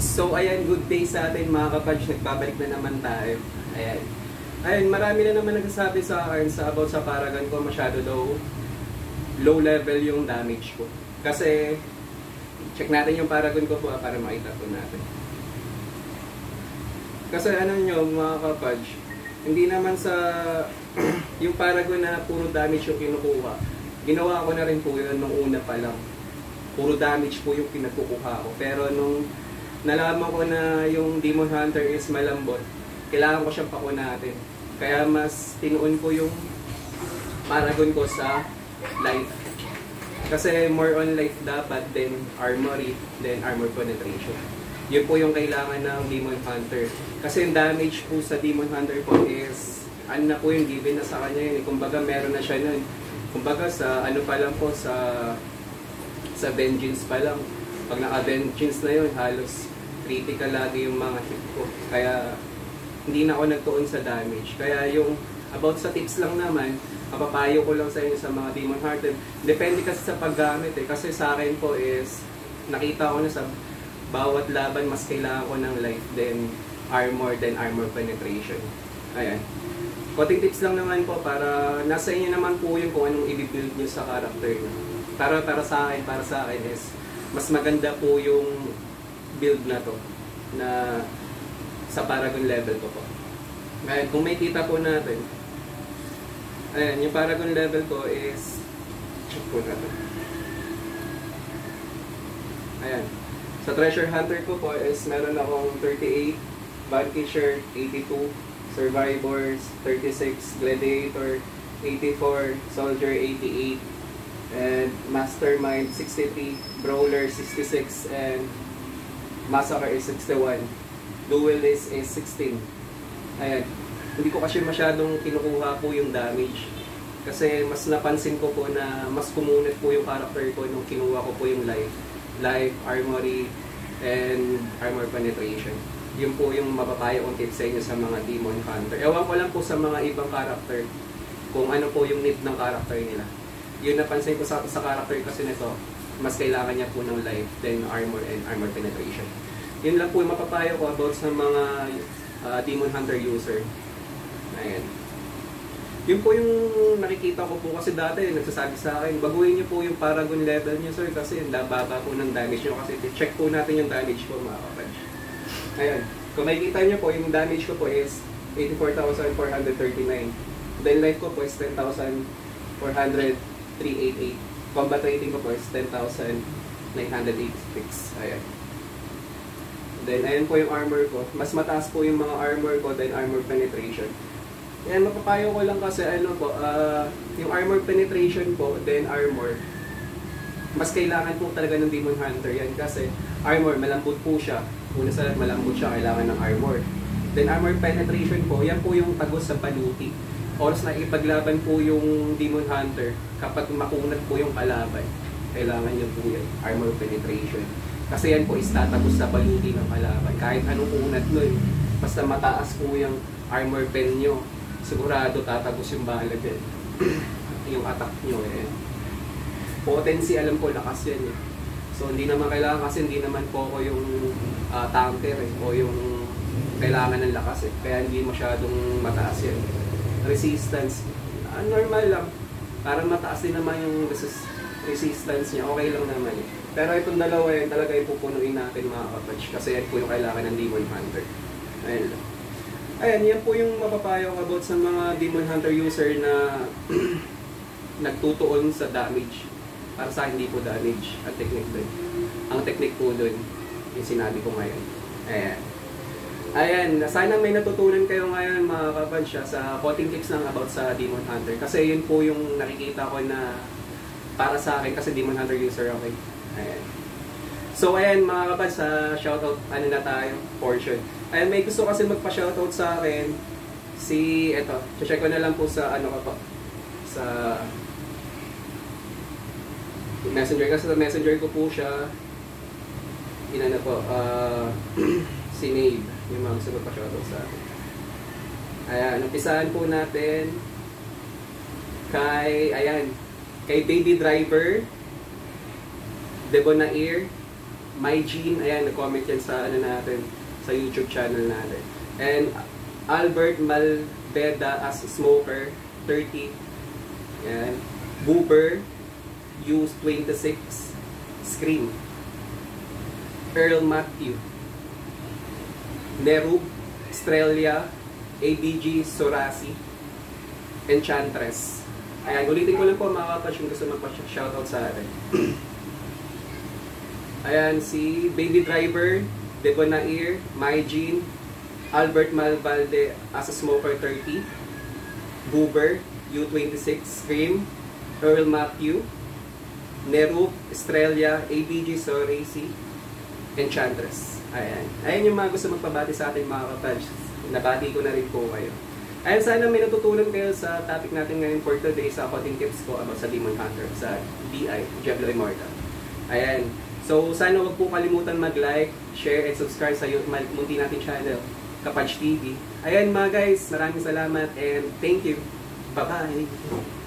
So ayan, good day sa atin mga kapatid, nagbabalik na naman tayo. Ayan. Ayan, marami na naman nagsasabi sa akin about sa Paragon ko, masyado daw low level yung damage ko. Kasi check natin yung Paragon ko po para makita po natin. Kasi ano nyo mga kapatid, hindi naman sa yung Paragon na puro damage yung kinukuha. Ginawa ko na rin po yun nung una pa lang. Puro damage po yung pinagkukuha ko. Pero nung nalaman ko na yung Demon Hunter is malambot, kailangan ko siyang pakunatin. Kaya mas tinuon ko yung Paragon ko sa life. Kasi more on life dapat, then armory, then armor penetration. Yun po yung kailangan ng Demon Hunter. Kasi yung damage po sa Demon Hunter po is, ano na po yung given na sa kanya yun. Kumbaga meron na siya nun. Kumbaga sa ano pa lang po, sa Vengeance pa lang. Pag naka-Vengeance na yun, halos critical lagi yung mga hit ko. Kaya hindi na ako nagtuon sa damage. Kaya yung about sa tips lang naman, mapapayo ko lang sa inyo sa mga Demon Hunter. Depende kasi sa paggamit eh. Kasi sa akin po is, nakita ko na sa bawat laban mas kailangan ko ng life, then armor penetration. Ayan. Konting tips lang naman po para nasa inyo naman po yun kung anong i-build nyo sa character nyo. Para sa akin is mas maganda po yung build na to na sa Paragon level ko po. Ngayon, kung may kita po natin, ayan, yung Paragon level ko is, check po natin. Ayan. Sa Treasure Hunter ko po is meron akong 38, Vanquisher 82, Survivors 36, Gladiator 84, Soldier 88, and Mastermind 63, Brawler 66, and Massacre is 61. Duelist is 16. Ayan. Hindi ko kasi masyadong kinukuha po yung damage. Kasi mas napansin ko po na mas kumunit po yung character ko nung kinuha ko po yung life, armory, and armor penetration. Yun po yung mapapayo kong tips sa inyo sa mga Demon Hunter. Ewan ko lang po sa mga ibang character kung ano po yung need ng character nila. Yun napansin ko sa character kasi nito, mas kailangan niya po ng life, then armor and armor penetration. Yun lang po yung mapapayo ko about sa mga Demon Hunter user. Ayan. Yun po yung nakikita ko po kasi dati nagsasabi sa akin, baguhin niyo po yung Paragon level niyo sir kasi baba po ng damage niyo kasi check po natin yung damage ko mga kapatid. Ayan. Kung makikita niyo po yung damage ko po is 84,439. Then life ko po is 10,488. Combat rating ko po is 10,986. Ayan. Then ayan po yung armor ko. Mas mataas po yung mga armor ko than armor penetration. Yan, mapapayo ko lang kasi ano po, yung armor penetration po, then armor, mas kailangan po talaga ng Demon Hunter yan kasi armor, malambot po siya. Una sa lahat, malambot siya, kailangan ng armor. Then armor penetration po, yan po yung tagos sa paluti. Oras na ipaglaban po yung Demon Hunter, kapag makunat po yung kalaban, kailangan nyo po yan, armor penetration. Kasi yan po is tatagos sa paluti ng kalaban. Kahit anong unat nun, basta mataas po yung armor pen nyo, sigurado tatagos yung bala dyan. Yung attack nyo eh. Potency, alam ko, lakas yan eh. So hindi naman kailangan kasi hindi naman po ako yung tanker eh, o yung kailangan ng lakas eh. Kaya hindi masyadong mataas yan. Resistance, normal lang. Parang mataas din naman yung resistance niya, okay lang naman eh. Pero itong dalawa yan talaga ipupunuin natin mga kapatid kasi yan po yung kailangan ng Demon Hunter. Ayan lang. Ayan, yan po yung mapapayo about sa mga Demon Hunter user na nagtutuon sa damage. Para sa akin, hindi po damage ang technique doon. Ang technique po doon, yung sinabi ko ngayon. Ayan. Ayan, sana may natutunan kayo ngayon mga kapansya sa konting tips lang about sa Demon Hunter. Kasi yun po yung nakikita ko na para sa akin kasi Demon Hunter user okay. Ayan. So ayan mga kapatid, sa shoutout ano na tayo, portion. Ayan, may gusto kasi magpa-shoutout sa akin. Check ko na lang po sa ano ko po. Sa Messenger kasi sa Messenger ko po siya. Inano po, si Nave, yung mga gusto magpa-shoutout sa akin. Ayan, umpisahan po natin kay Baby Driver, Debonair, My Jean, ayan, nag-comment yan sa ano natin, sa YouTube channel natin. And Albert Malveda as smoker, 30. Ayan. Boober, use 26, Scream. Earl Matthew. Nerub, Australia, ABG, Sorasi, Enchantress. Ayan, ulitin ko lang po mga kapads yung gusto magpa-shoutout sa atin. Ayan, si Baby Driver, Debonair, My Jean, Albert Malvalde as a smoker 30, Boober, U26, Scream, Earl Matthew, Nerub, Australia, ABG, Sorasi, Enchantress. Ayan. Ayan yung mga gusto magpabati sa ating mga kapads. Nabati ko na rin po kayo. Ayan, sana may natutunan kayo sa topic natin ngayon for today sa konting tips ko about sa Demon Hunter, sa DI, Diablo Immortal. Ayan. So, sana wag po kalimutan mag-like, share, and subscribe sa munti natin channel, Kapaj TV. Ayan mga guys, maraming salamat and thank you. Bye-bye!